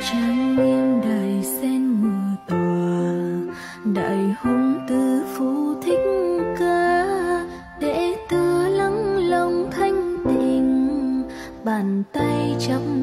trang nghiêm đài sen mưa tỏa, đại hùng từ phụ thích ca, đệ tử lắng lòng thanh tịnh, bàn tay chắp